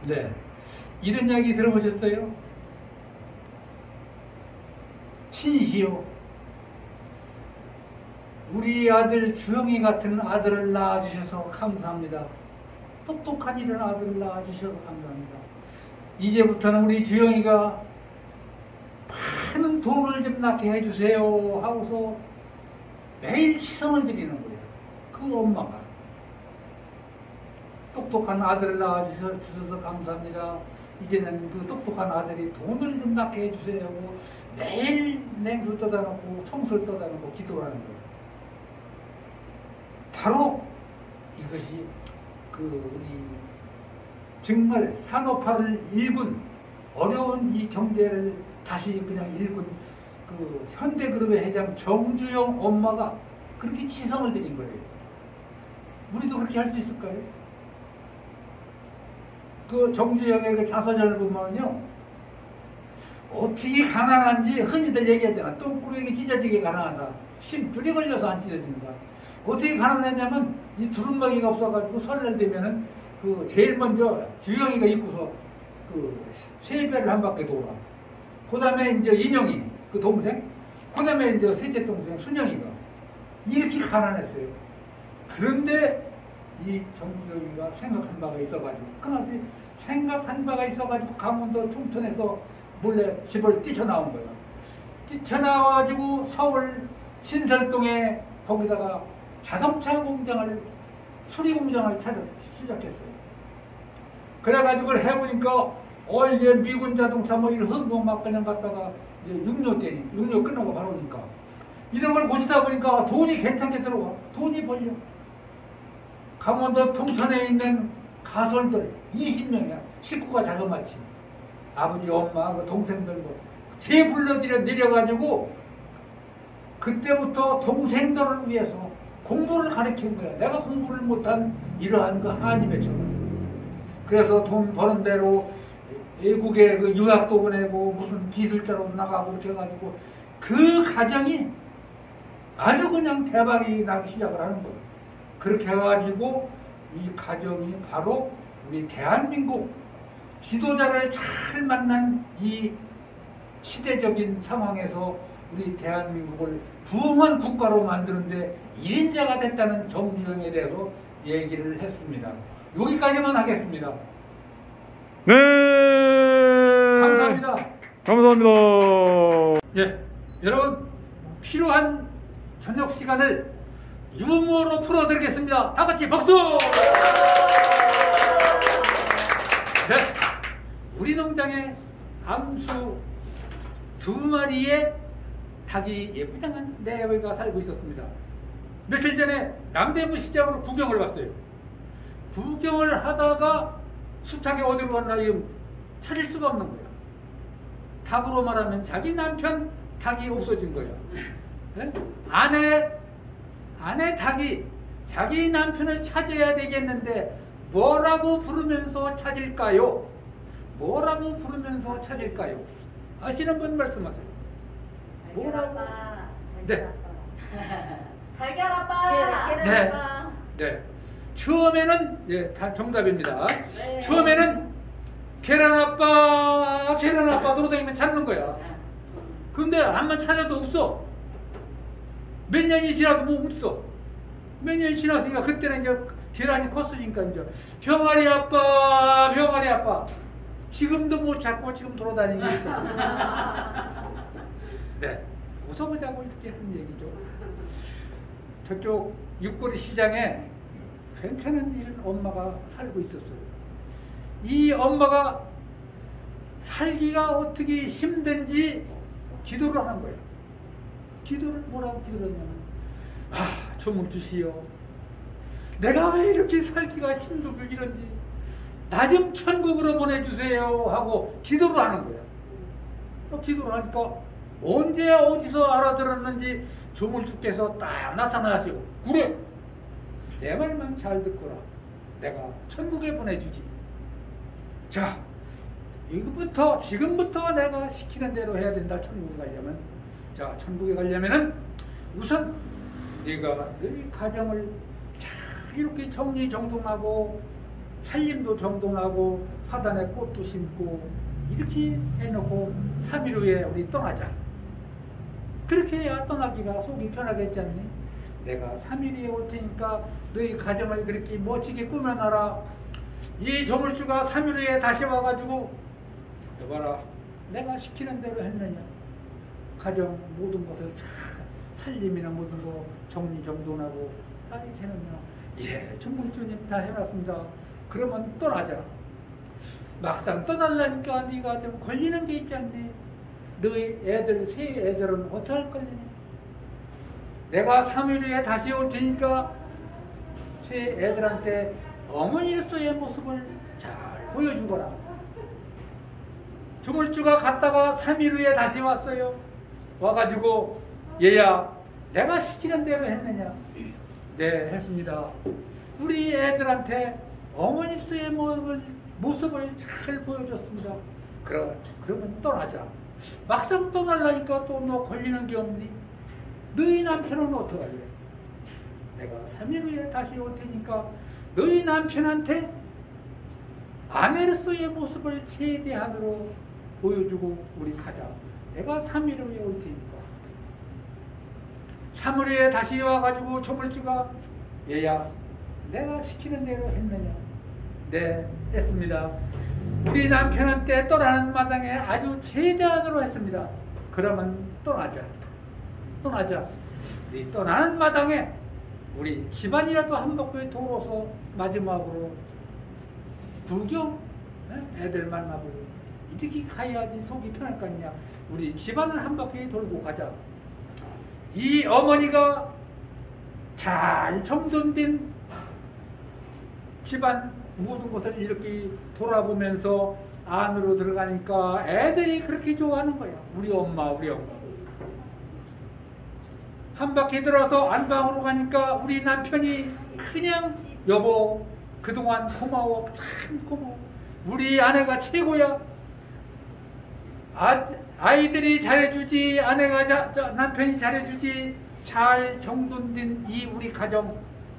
네. 이런 이야기 들어보셨어요? 신시요. 우리 아들 주영이 같은 아들을 낳아주셔서 감사합니다. 똑똑한 이런 아들을 낳아주셔서 감사합니다. 이제부터는 우리 주영이가 많은 돈을 좀 낳게 해주세요 하고서 매일 시선을 드리는 거예요. 그 엄마가. 똑똑한 아들을 낳아주셔서 감사합니다. 이제는 그 똑똑한 아들이 돈을 좀 낳게 해주세요 하고 매일 냉수 떠다 놓고 청소를 떠다 놓고 기도를 하는 거예요. 바로 이것이 우리 정말 산업화를 일군 어려운 이 경제를 다시 그냥 일군 현대그룹의 회장 정주영 엄마가 그렇게 치성을 드린 거예요. 우리도 그렇게 할 수 있을까요? 그 정주영의 그 자서전을 보면요, 어떻게 가난한지 흔히들 얘기하잖아. 똥구멍이 찢어지게 가난하다. 심줄이 걸려서 안 찢어진다. 어떻게 가난했냐면 이 두루마기가 없어가지고 설날 되면은 제일 먼저 주영이가 입고서 세배를 한 바퀴 돌아. 그 다음에 이제 인영이 그 동생, 그 다음에 이제 셋째 동생 순영이가 이렇게 가난했어요. 그런데 이 정주영이가 생각한 바가 있어가지고 그나마 생각한 바가 있어가지고 강원도 총천에서 몰래 집을 뛰쳐나온 거야. 뛰쳐나와가지고 서울 신설동에 거기다가 자동차 공장을 수리 공장을 시작했어요. 그래가지고 해보니까 이게 미군 자동차 뭐 이런 흥공 막 그냥 갔다가 이제 6년 끝나고 바로 오니까 이런 걸 고치다 보니까 돈이 괜찮게 들어와. 돈이 벌려. 강원도 통천에 있는 가설들 20명이야. 식구가 자그마치. 아버지, 엄마, 그 동생들 제 불러들여 내려가지고 그때부터 동생들을 위해서 공부를 가르친 거야. 내가 공부를 못한 이러한 그 한이 맺혀가지고. 그래서 돈 버는 대로 외국에 그 유학도 보내고 무슨 기술자로 나가고 이렇게 해가지고 그 가정이 아주 그냥 대박이 나기 시작을 하는 거예요. 그렇게 해가지고 이 가정이 바로 우리 대한민국 지도자를 잘 만난 이 시대적인 상황에서 우리 대한민국을 부흥한 국가로 만드는데 1인자가 됐다는 정주영에 대해서 얘기를 했습니다. 여기까지만 하겠습니다. 네. 감사합니다. 감사합니다. 예, 여러분 필요한 저녁 시간을 유머로 풀어드리겠습니다. 다 같이 박수! 네, 우리 농장에 암수 2마리의 닭이 예쁘장한 내외가 살고 있었습니다. 며칠 전에 남대문 시장으로 구경을 왔어요. 구경을 하다가 수탉이 어디로 갔나 찾을 수가 없는 거야. 닭으로 말하면 자기 남편 닭이 없어진 거야. 네? 아내 닭이 자기 남편을 찾아야 되겠는데 뭐라고 부르면서 찾을까요? 뭐라고 부르면서 찾을까요? 아시는 분 말씀하세요. 뭐라고? 네. 달걀 아빠. 네. 네. 처음에는 다 정답입니다. 네. 처음에는 계란 아빠 돌아다니면 찾는 거야. 근데 한번 찾아도 없어. 몇 년이 지나도 뭐 없어. 몇 년이 지났으니까 그때는 이제 계란이 컸으니까 이제 병아리 아빠. 지금도 못 찾고 지금 돌아다니고 있어. 네. 웃어보자고 이렇게 하는 얘기죠. 저쪽 육거리 시장에 괜찮은 이런 엄마가 살고 있었어요. 이 엄마가 살기가 어떻게 힘든지 기도를 하는 거예요. 뭐라고 기도를 하냐면 점을 주시오. 내가 왜 이렇게 살기가 힘들고 이런지 나 좀 천국으로 보내주세요 하고 기도를 하는 거예요. 기도를 하니까 언제 어디서 알아들었는지 조물주께서 딱 나타나시고 그래 내 말만 잘 듣거라. 내가 천국에 보내주지. 자, 지금부터 내가 시키는 대로 해야 된다. 천국에 가려면. 자, 천국에 가려면은 우선 네가 너희 가정을 잘 이렇게 정리정돈하고 살림도 정돈하고 화단에 꽃도 심고 이렇게 해놓고 3일 후에 우리 떠나자. 그렇게 해야 떠나기가 속이 편하겠지 않니? 내가 3일 후에 올 테니까 너희 가정을 그렇게 멋지게 꾸며놔라. 이 조물주가 3일 후에 다시 와가지고 여봐라, 내가 시키는 대로 했느냐? 가정 모든 것을 다 살림이나 모든 거 정리정돈하고 다 이렇게 해놓냐? 예, 조물주님 다 해놨습니다. 그러면 떠나자. 막상 떠나려니까 네가 좀 걸리는 게 있지 않니? 너희 애들, 새 애들은 어떻게 할 거니? 내가 3일 후에 다시 올 테니까 새 애들한테 어머니로서의 모습을 잘 보여주거라. 조물주가 갔다가 3일 후에 다시 왔어요. 와가지고 얘야, 내가 시키는 대로 했느냐? 네, 했습니다. 우리 애들한테 어머니로서의 모습을 잘 보여줬습니다. 그러면 떠나자. 막상 떠나려니까 또 너 걸리는 게 없니? 너희 남편은 어떡할래? 내가 3일 후에 다시 올 테니까 너희 남편한테 아내로서의 모습을 최대한으로 보여주고 우리 가자. 내가 3일 후에 올 테니까. 3일 후에 다시 와가지고 조물주가 얘야, 내가 시키는 대로 했느냐? 네, 했습니다. 우리 남편한테 떠나는 마당에 아주 최대한으로 했습니다. 그러면 떠나자. 이 떠나는 마당에 우리 집안이라도 한 바퀴 돌아서 마지막으로 구경, 애들 만나보고 이렇게 가야지 속이 편할 거 아니냐. 우리 집안을 한 바퀴 돌고 가자. 이 어머니가 잘 정돈된 집안 모든 것을 이렇게 돌아보면서 안으로 들어가니까 애들이 그렇게 좋아하는 거야. 우리 엄마. 한 바퀴 들어서 안방으로 가니까 우리 남편이 그냥 여보, 그동안 고마워. 참 고마워. 우리 아내가 최고야. 아이들이 잘해주지, 남편이 잘해주지. 잘 정돈된 이 우리 가정.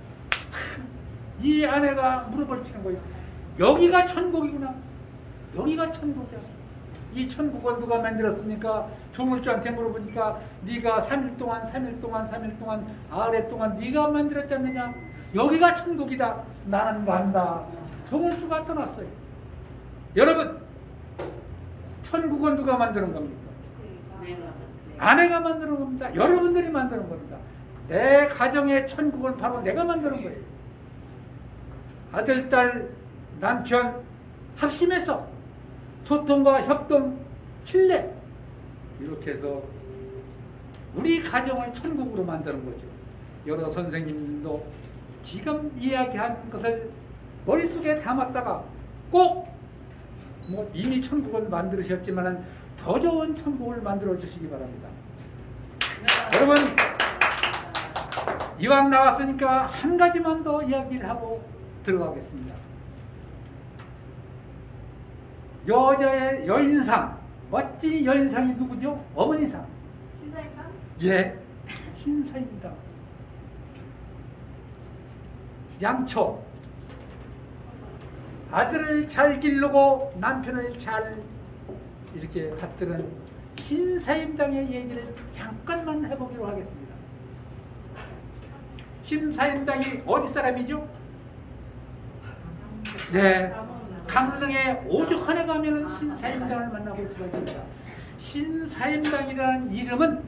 이 아내가 무릎을 치는 거예요. 여기가 천국이구나. 여기가 천국이야. 이 천국을 누가 만들었습니까? 조물주한테 물어보니까 네가 3일 동안 아래 동안 네가 만들었지 않느냐? 여기가 천국이다. 나는 간다. 조물주가 떠났어요. 여러분, 천국은 누가 만드는 겁니까? 아내가 만드는 겁니다. 여러분들이 만드는 겁니다. 내 가정의 천국은 바로 내가 만드는 거예요. 아들, 딸, 남편 합심해서 소통과 협동, 신뢰 이렇게 해서 우리 가정을 천국으로 만드는 거죠. 여러 선생님도 지금 이야기한 것을 머릿속에 담았다가 꼭 이미 천국을 만들으셨지만 더 좋은 천국을 만들어 주시기 바랍니다. 여러분, 이왕 나왔으니까 한 가지만 더 이야기를 하고 들어가겠습니다. 여자의 여인상, 멋진 여인상이 누구죠? 어머니상. 신사임당? 예, 신사임당. 양초. 아들을 잘 기르고 남편을 잘 이렇게 갖들은 신사임당의 얘기를 잠깐만 해보기로 하겠습니다. 신사임당이 어디 사람이죠? 네, 강릉에 오죽하네 가면은 신사임당을 만나볼 수가 있습니다. 신사임당이라는 이름은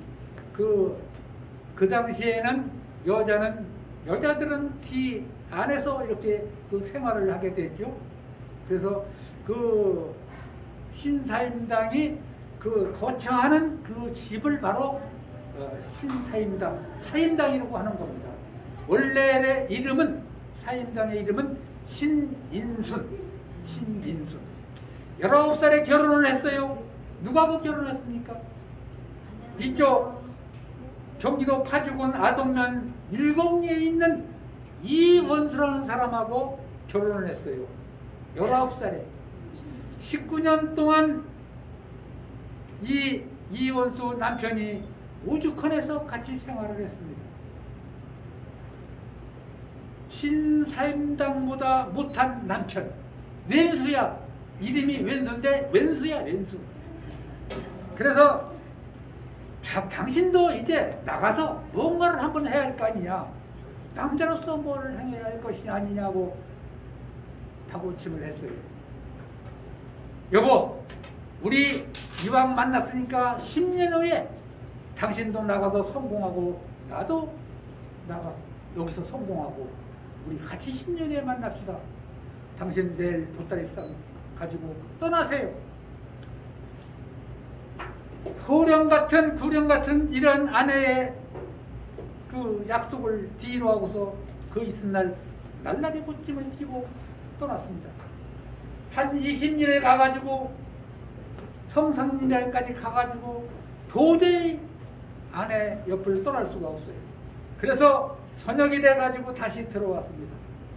그 당시에는 여자들은 뒤 안에서 이렇게 그 생활을 하게 됐죠. 그래서 그 신사임당이 그 거처하는 그 집을 바로 신사임당, 사임당이라고 하는 겁니다. 원래 이름은 사임당의 이름은 신인순. 19살에 결혼을 했어요. 누구하고 결혼했습니까? 이쪽 경기도 파주군 아동면 일곡리에 있는 이원수라는 사람하고 결혼을 했어요. 19살에 19년 동안 이원수 남편이 오죽헌에서 같이 생활을 했습니다. 신사임당보다 못한 남편. 왼수야. 이름이 왼수인데 왼수야, 왼수. 그래서 당신도 이제 나가서 뭔가를 한번 해야 할 거 아니냐. 남자로서 뭘 행해야 할 것이 아니냐고 다고침을 했어요. 여보, 우리 이왕 만났으니까 10년 후에 당신도 나가서 성공하고 나도 나가서 여기서 성공하고 우리 같이 10년 후에 만납시다. 당신 내일 보따리 싸 가지고 떠나세요. 호령 같은 구령 같은 이런 아내의 그 약속을 뒤로 하고서 그 이튿날 날라리 꽃짐을 띠고 떠났습니다. 한 20일에 가가지고 성삼년까지 가가지고 도저히 아내 옆을 떠날 수가 없어요. 그래서 저녁이 돼가지고 다시 들어왔습니다.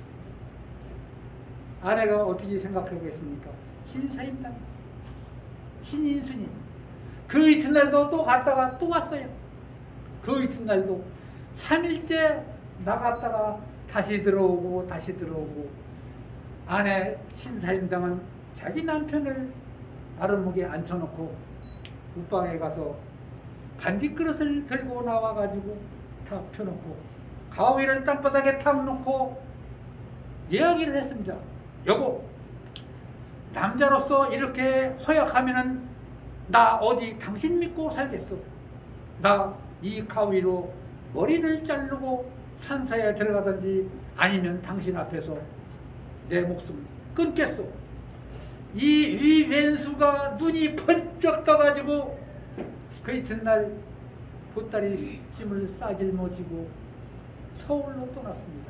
아내가 어떻게 생각하겠습니까? 신사임당, 신인수님. 그 이튿날도 또 갔다가 또 왔어요. 그 이튿날도 3일째 나갔다가 다시 들어오고 다시 들어오고. 아내 신사임당은 자기 남편을 아랫목에 앉혀놓고 웃방에 가서 반지그릇을 들고 나와가지고 탁 펴놓고 가위를 땅바닥에 탁 놓고 이야기를 했습니다. 여보, 남자로서 이렇게 허약하면은 나 어디 당신 믿고 살겠어. 나 이 가위로 머리를 자르고 산사에 들어가든지 아니면 당신 앞에서 내 목숨 끊겠소. 이 왼수가 눈이 번쩍 떠가지고 그 이튿날 보따리 짐을 싸질머지고 서울로 떠났습니다.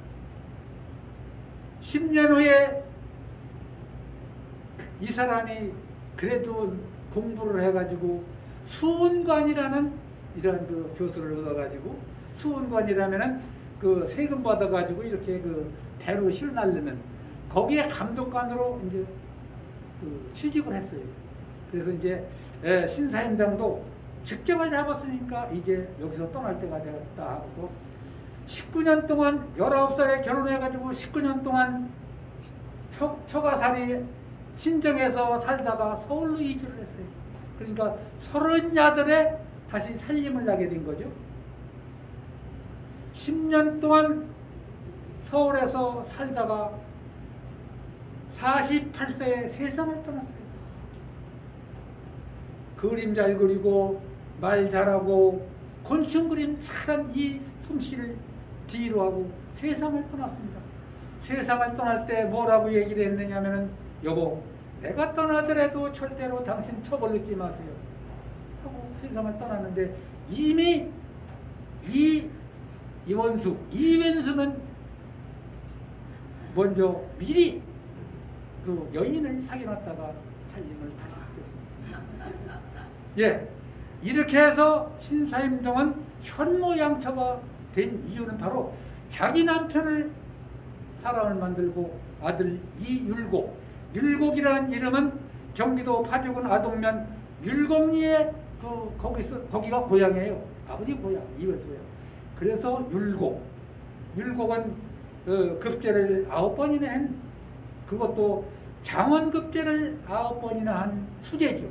10년 후에 이 사람이 그래도 공부를 해가지고 수원관이라는 이런 그 교수를 얻어가지고 수원관이라면은 그 세금 받아가지고 이렇게 그 배로 실어 날르는 거기에 감독관으로 이제 그 취직을 했어요. 그래서 이제 신사임당도 직접을 잡았으니까 이제 여기서 떠날 때가 되었다 하고 19년 동안 19살에 결혼해가지고 19년 동안 처가살이 신정에서 살다가 서울로 이주를 했어요. 그러니까 30야들에 다시 살림을 나게 된 거죠. 10년 동안 서울에서 살다가 48세에 세상을 떠났어요. 그림 잘 그리고 말 잘하고 곤충 그림 잘한 이 솜씨를 뒤로 하고 세상을 떠났습니다. 세상을 떠날 때 뭐라고 얘기를 했느냐면은 여보, 내가 떠나더라도 절대로 당신 처벌 넣지 마세요 하고 세상을 떠났는데 이미 이원수는 먼저 미리 그 여인을 사귀어놨다가 살림을 다시 하겠습니다. 예, 이렇게 해서 신사임당은 현모양처가 된 이유는 바로 자기 남편을 사람을 만들고 아들 이율곡, 율곡이라는 이름은 경기도 파주군 아동면 율곡리에 거기가 고향이에요. 아버지 고향 이원수예요. 그래서 율곡은 급제를 9번이나 한, 그것도 장원급제를 9번이나 한 수제죠.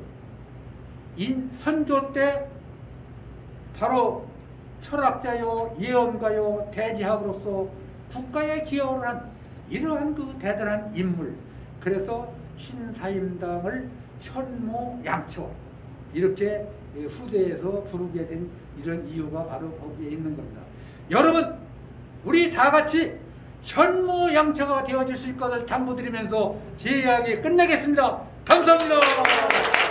선조 때 바로 철학자요, 예언가요, 대지학으로서 국가에 기여를 한 이러한 그 대단한 인물. 그래서 신사임당을 현모양처 이렇게 후대에서 부르게 된 이런 이유가 바로 거기에 있는 겁니다. 여러분, 우리 다 같이 현모양처가 되어주실 것을 당부드리면서 제 이야기 끝내겠습니다. 감사합니다.